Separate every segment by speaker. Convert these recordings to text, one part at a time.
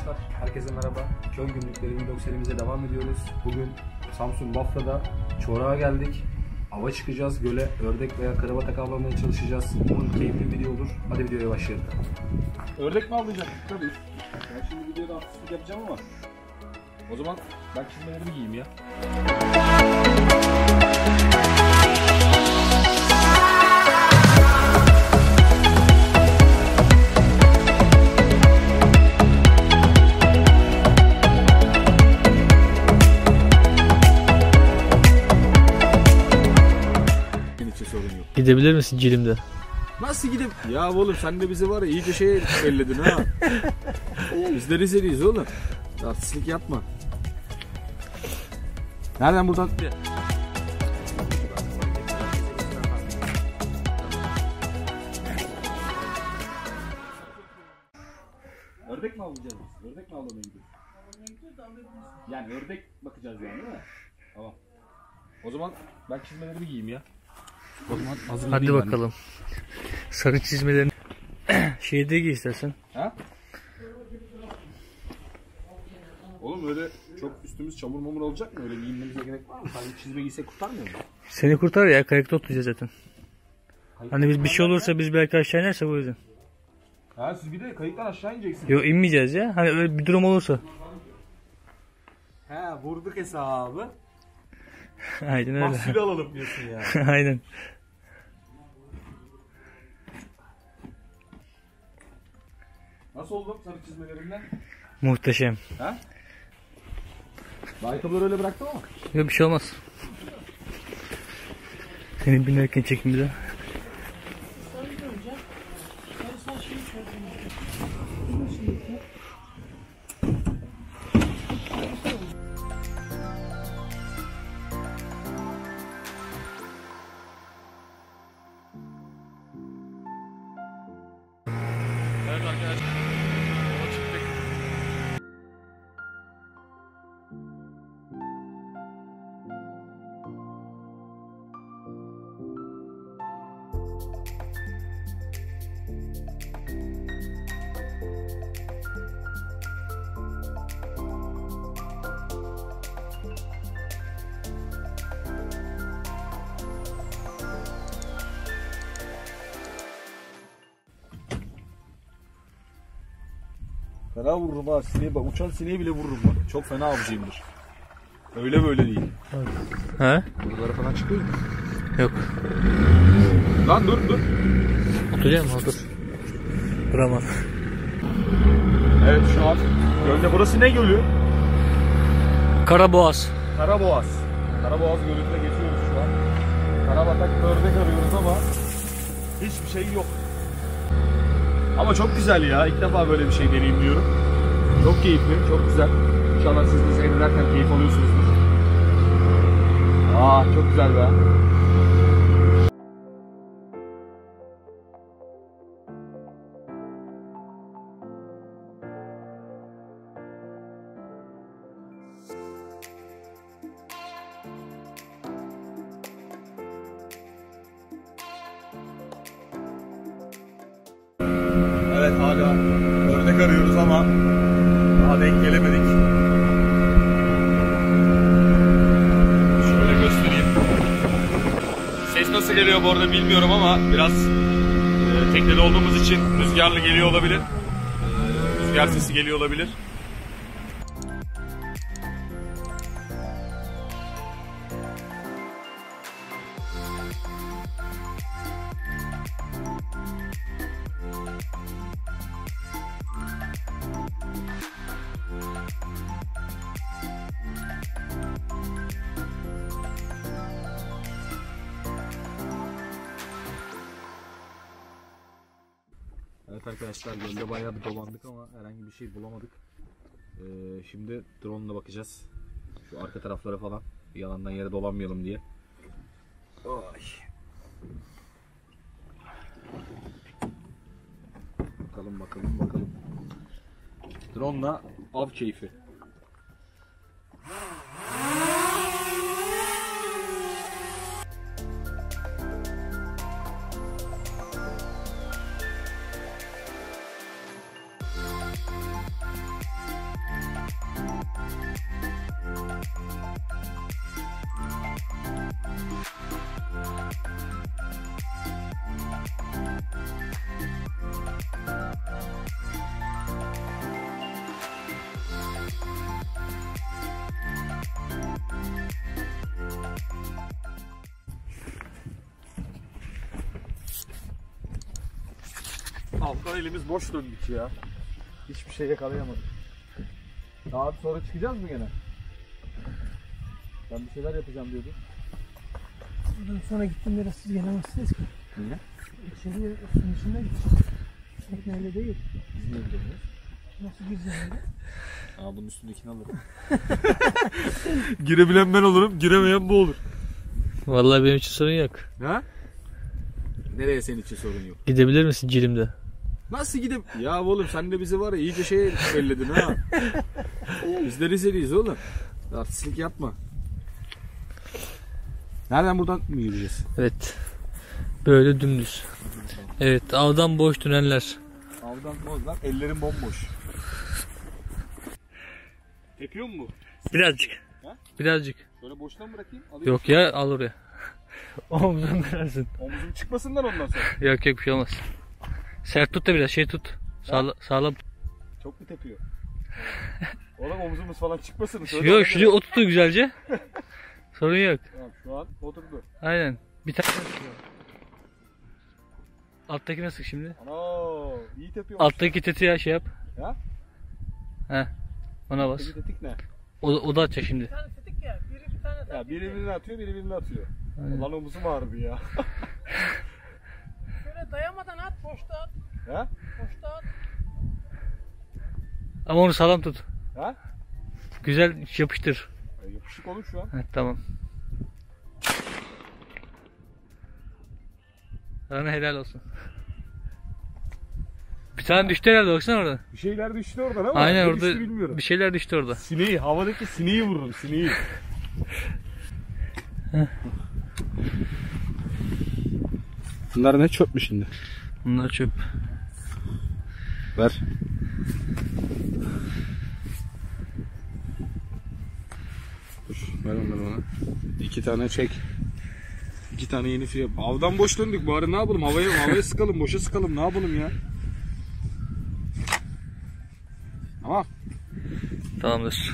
Speaker 1: Arkadaşlar herkese merhaba. Köy günlükleri vlog serimize devam ediyoruz. Bugün Samsun Bafra'da Çorak'a geldik. Ava çıkacağız. Göle ördek veya karabatak avlamaya çalışacağız. Umarım keyifli bir video olur. Hadi videoya başlayalım.
Speaker 2: Ördek mi avlayacaktık? Tabii. Ben şimdi videoda haksızlık yapacağım ama o zaman ben çizmelerimi giyeyim ya.
Speaker 3: Gidebilir misin Cilim'de?
Speaker 2: Nasıl gidip? Ya oğlum sen de bizi var ya iyice şey belledin ha. Biz de Rize'liyiz oğlum. Artistlik yapma. Nereden buradan? Ördek mi avlayacağız biz? Ördek mi avlamaya gidiyoruz? Yani ördek bakacağız yani değil mi? Tamam. O zaman ben çizmelerimi giyeyim ya. O zaman
Speaker 3: hadi bakalım. Sarı çizmelerini şeyde giy istersen.
Speaker 2: Ha? Oğlum öyle çok üstümüz çamur mamur olacak mı? Öyle giyinmemize gerek var mı? Sadece çizme giysek kurtarmıyor mu?
Speaker 3: Seni kurtar ya, kayıkta oturacağız zaten. Hani biz bir şey olursa biz belki aşağı inerse bu yüzden.
Speaker 2: Ha siz bir de kayıktan aşağı ineceksiniz.
Speaker 3: Yok, inmeyeceğiz ya. Hani öyle bir durum olursa.
Speaker 1: He, vurduk hesabı.
Speaker 3: Aynen öyle.
Speaker 1: Mahsul alalım diyorsun ya.
Speaker 3: Aynen.
Speaker 2: Nasıl oldu sarı çizmelerinden?
Speaker 3: Muhteşem.
Speaker 2: Ha? Ayakkabıları öyle bıraktım ama.
Speaker 3: Yok, bir şey olmaz. Senin binerken çekin bir de.
Speaker 2: Evet arkadaşlar. Yola çıktık. Fena vururum ha sineği bak, uçan sineği bile vururum bak. Çok fena avcıyımdır. Öyle böyle değil.
Speaker 3: Ha?
Speaker 2: Buralara falan çıkıyor mu?
Speaker 3: Yok.
Speaker 2: Lan dur.
Speaker 3: Oturacağım, otur. Duramaz.
Speaker 2: Evet şu an gölde, burası ne gölü?
Speaker 3: Karaboğaz.
Speaker 2: Karaboğaz. Karaboğaz gölünde geçiyoruz şu an. Karabatak ördek arıyoruz ama hiçbir şey yok. Ama çok güzel ya. İlk defa böyle bir şey deneyimliyorum. Çok keyifli, çok güzel. İnşallah siz de seyrederken keyif alıyorsunuzdur. Çok güzel be. Evet, hala ördek arıyoruz ama daha denk gelemedik. Şöyle göstereyim. Ses nasıl geliyor bu arada bilmiyorum ama biraz teknede olduğumuz için rüzgarlı geliyor olabilir. Rüzgar sesi geliyor olabilir. Evet arkadaşlar, gölde bayağı bir dolandık ama herhangi bir şey bulamadık. Şimdi drone ile bakacağız. Şu arka taraflara falan, bir yalandan yere dolanmayalım diye. Oy. Bakalım. Drone ile av keyfi. Avdan elimiz boş döndük ya. Hiçbir şey yakalayamadık. Daha sonra çıkacağız mı gene? Ben bir şeyler yapacağım diyordum.
Speaker 4: Buradan sonra gittim yere siz gelemezsiniz ki.
Speaker 2: Niye?
Speaker 4: İçeriye suyun içine gideceğim. Tekneyle değil.
Speaker 2: Biz niye gidiyoruz?
Speaker 4: Nasıl gireceğim?
Speaker 2: Aa, bunun üstündekini alırım. Girebilen ben olurum, giremeyen bu olur.
Speaker 3: Vallahi benim için sorun yok.
Speaker 2: Ha? Nereye senin için sorun yok?
Speaker 3: Gidebilir misin Cilim'de?
Speaker 2: Nasıl gidip? Ya oğlum sen de bizi var ya iyice şey belledin ha. Biz de Rizeliyiz oğlum. Artistlik yapma. Nereden buradan mı yürüyeceğiz?
Speaker 3: Evet. Böyle dümdüz. Evet, avdan boş dönerler.
Speaker 2: Avdan boz lan, ellerim bomboş. Tepiyor mu bu?
Speaker 3: Birazcık.
Speaker 2: Ha?
Speaker 3: Birazcık.
Speaker 2: Şöyle boştan bırakayım. Alayım.
Speaker 3: Yok ya, al oraya. Omzunu dönersin.
Speaker 2: Omuzum çıkmasından ondan sonra.
Speaker 3: Yok bir şey olmaz. Sert tut da biraz, şey tut. Sağlam.
Speaker 2: Çok mu tepiyor? Oğlum omuzumuz falan çıkmasın.
Speaker 3: Yok, şuraya oturtur güzelce. Sorun yok.
Speaker 2: Tamam, şu an oturdu.
Speaker 3: Aynen. Bir tane. Alttakine sık şimdi.
Speaker 2: Ana, iyi tepiyor.
Speaker 3: Alttaki tetiğe şey yap.
Speaker 2: Ya?
Speaker 3: He. Ona bas.
Speaker 2: Peki tetik ne?
Speaker 3: O da atacak şimdi.
Speaker 4: Bir tane tetik ya. Biri bir tane
Speaker 2: Ya biri birini atıyor, biri birini atıyor.
Speaker 3: Aynen.
Speaker 2: Ulan omuzum ağrıdı ya.
Speaker 4: Şöyle dayamadan at. Boşta at.
Speaker 2: Ha?
Speaker 4: Boşta at.
Speaker 3: Ama onu sağlam tut.
Speaker 2: Ha?
Speaker 3: Güzel yapıştır.
Speaker 2: Yapışık olur şu an.
Speaker 3: Heh, tamam. Sana helal olsun. Bir tane düştü herhalde, baksana orada.
Speaker 2: Bir şeyler düştü oradan ama
Speaker 3: Aynen
Speaker 2: ne
Speaker 3: orada
Speaker 2: düştü bilmiyorum.
Speaker 3: bir şeyler düştü orada.
Speaker 2: Sineği, havadaki sineği vururum, sineği. Bunlar ne çöp mü şimdi?
Speaker 3: Bunlar çöp.
Speaker 2: Ver. Dur, ver onları bana. 2 tane çek. 2 tane yeni fiyat. Avdan boş döndük bari, ne yapalım? Havaya sıkalım, boşa sıkalım, ne yapalım ya? Tamam.
Speaker 3: Tamamdır.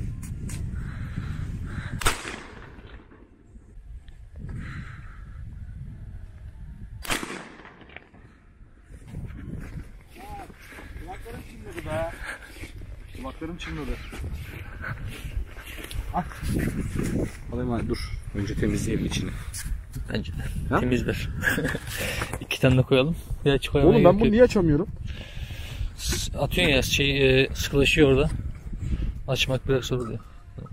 Speaker 2: Kulaklarım çınladı be. Kulaklarım çınladı. Alayım hadi, dur. Önce temizleyelim içini.
Speaker 3: Bence de.
Speaker 2: Ha?
Speaker 3: Temiz ver. 2 tane de koyalım. Ya koymaya
Speaker 2: Oğlum ben
Speaker 3: gerek
Speaker 2: bunu
Speaker 3: yok.
Speaker 2: niye açamıyorum?
Speaker 3: Atıyorsun ya, sıkılaşıyor orada. Açmak biraz zor oluyor.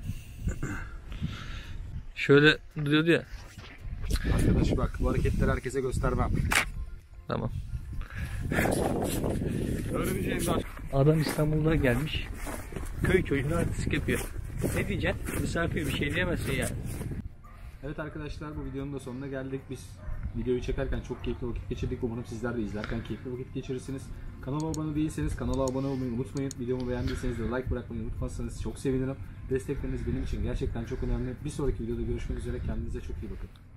Speaker 3: Şöyle duruyordu ya.
Speaker 2: Arkadaş bak, bu hareketleri herkese göstermem.
Speaker 3: Tamam.
Speaker 2: Öğreneceğim de aşk.
Speaker 3: Adam İstanbul'da gelmiş. Köy çocuğuna artistik yapıyor. Ne diyeceksin? Misafir, bir şey diyemezsin yani.
Speaker 1: Evet arkadaşlar, bu videonun da sonuna geldik. Biz videoyu çekerken çok keyifli vakit geçirdik. Umarım sizler de izlerken keyifli vakit geçirirsiniz. Kanala abone değilseniz kanala abone olmayı unutmayın. Videomu beğendiyseniz de like bırakmayı unutmazsanız çok sevinirim. Destekleriniz benim için gerçekten çok önemli. Bir sonraki videoda görüşmek üzere. Kendinize çok iyi bakın.